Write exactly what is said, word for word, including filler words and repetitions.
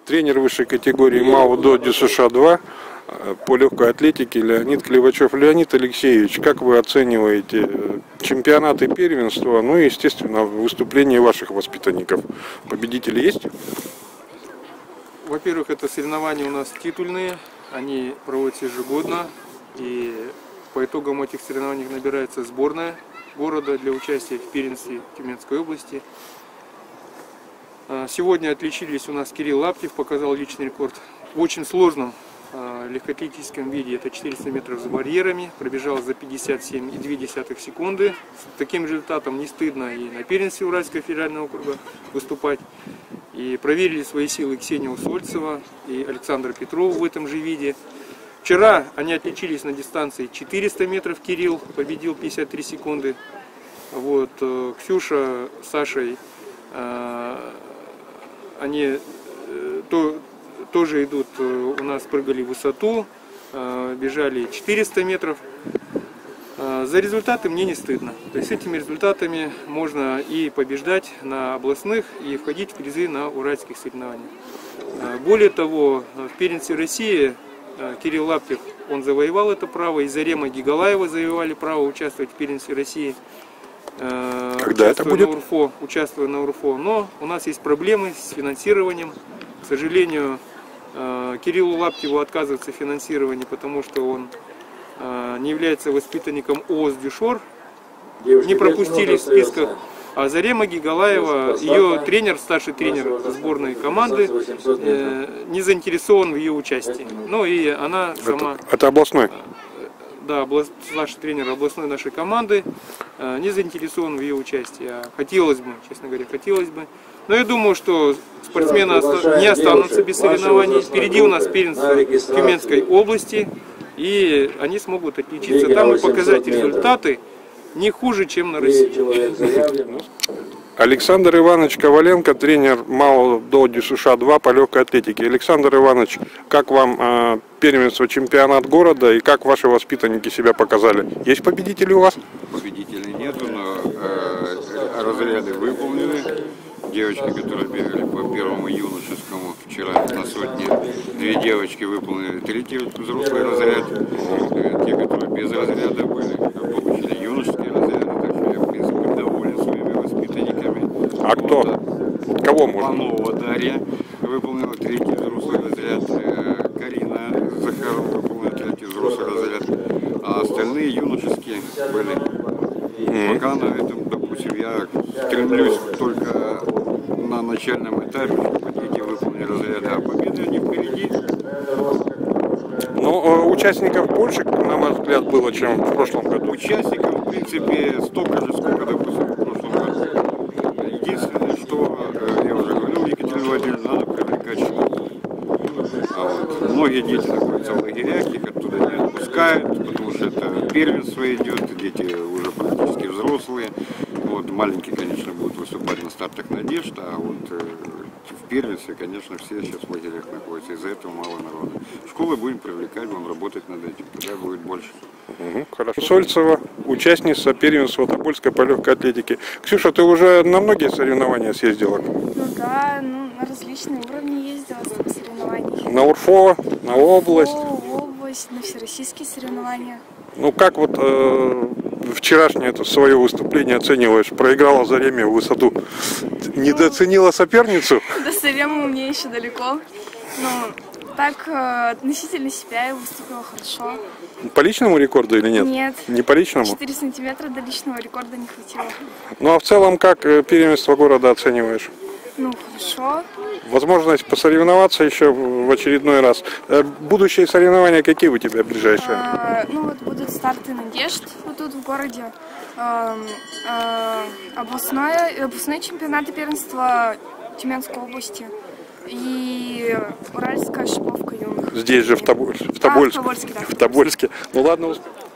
Тренер высшей категории МАУ до ДЮСШ-два по легкой атлетике Леонид Клевачев. Леонид Алексеевич, как вы оцениваете чемпионаты и первенства, ну и, естественно, выступления ваших воспитанников? Победители есть? Во-первых, это соревнования у нас титульные, они проводятся ежегодно, и по итогам этих соревнований набирается сборная города для участия в первенстве Тюменской области. Сегодня отличились у нас Кирилл Лаптев, показал личный рекорд в очень сложном легкоатлетическом виде, это четыреста метров с барьерами, пробежал за пятьдесят семь и две десятых секунды. С таким результатом не стыдно и на первенстве Уральского федерального округа выступать. И проверили свои силы Ксения Усольцева и Александр Петров в этом же виде. Вчера они отличились на дистанции четыреста метров, Кирилл победил пятьдесят три секунды. Вот, Ксюша с Сашей, они то, тоже идут, у нас прыгали в высоту, бежали четыреста метров. За результаты мне не стыдно. То есть с этими результатами можно и побеждать на областных, и входить в призы на уральских соревнованиях. Более того, в первенстве России Кирилл Лаптев, он завоевал это право, и Зарема Гигалаева завоевали право участвовать в первенстве России. Когда это будет? На УРФО, участвуя на УРФО. Но у нас есть проблемы с финансированием. К сожалению, Кириллу Лаптеву отказывается финансирование, потому что он не является воспитанником ООС «Дюшор», не пропустили в списках. А Зарема Гигалаева, ее тренер, старший тренер сборной команды, не заинтересован в ее участии. Ну и она сама... Это, это областной? Да, област, старший тренер областной нашей команды не заинтересован в ее участии. А хотелось бы, честно говоря, хотелось бы. Но я думаю, что спортсмены не останутся без соревнований. Впереди у нас первенство Тюменской области. И они смогут отличиться там и показать результаты не хуже, чем на России. Александр Иванович Коваленко, тренер МАУ до ДЮСШ-два по легкой атлетике. Александр Иванович, как вам э, первенство, чемпионат города и как ваши воспитанники себя показали? Есть победители у вас? Победителей нету, но э, разряды выполнены. Девочки, которые бегали по первому юношескому вчера на сотне, две девочки выполнили третий взрослый разряд. Те, которые без разряда были, получили юношеские разряды, так что я, в принципе, доволен своими воспитанниками. А кто? Вот, Кого можно? Панова Дарья выполнила третий взрослый разряд, Карина Захарова выполнила третий взрослый разряд, а остальные юношеские были. Mm-hmm. Пока на этом, допустим, я стремлюсь только на начальном этапе, чтобы дети выполнили разряды, а победы они впереди. Ну, участников больше, на мой взгляд, было, чем в прошлом году. Участников, в принципе, столько же, сколько, допустим, в прошлом году. Единственное, что, я уже говорил, Екатерина Владимировна, надо привлекать школу. А вот многие дети находятся в лагерях, их оттуда не отпускают, потому что это первенство идет, дети уже практически взрослые. Вот, маленькие, конечно, будут выступать на стартах надежд, а вот э, в первенстве, конечно, все сейчас в лагерях находятся, из-за этого мало народа. Школы будем привлекать, будем работать над этим, тогда будет больше. Угу, хорошо. Сольцева, участница первенства Тобольской по легкой атлетике. Ксюша, ты уже на многие соревнования съездила? Ну да, ну, на различные уровни ездила на соревнования. На УРФО, на область? На область, на всероссийские соревнования. Ну как вот э, вчерашнее это свое выступление оцениваешь? Проиграла Зареме в высоту. Недооценила соперницу? До Заремы мне еще далеко. Ну, так относительно себя я выступила хорошо. По личному рекорду или нет? Нет. Не по личному? четыре сантиметра до личного рекорда не хватило. Ну а в целом как первенство города оцениваешь? Ну, хорошо. Возможность посоревноваться еще в очередной раз. Будущие соревнования какие у тебя ближайшие? А, ну вот будут старты надежд вот тут в городе. А, а, областное, областной чемпионат и первенство Тюменской области. И Уральская шиповка юных. Здесь же в, Тоболь, в Тобольске. А, в Тобольске, да. В Тобольске. Ну ладно.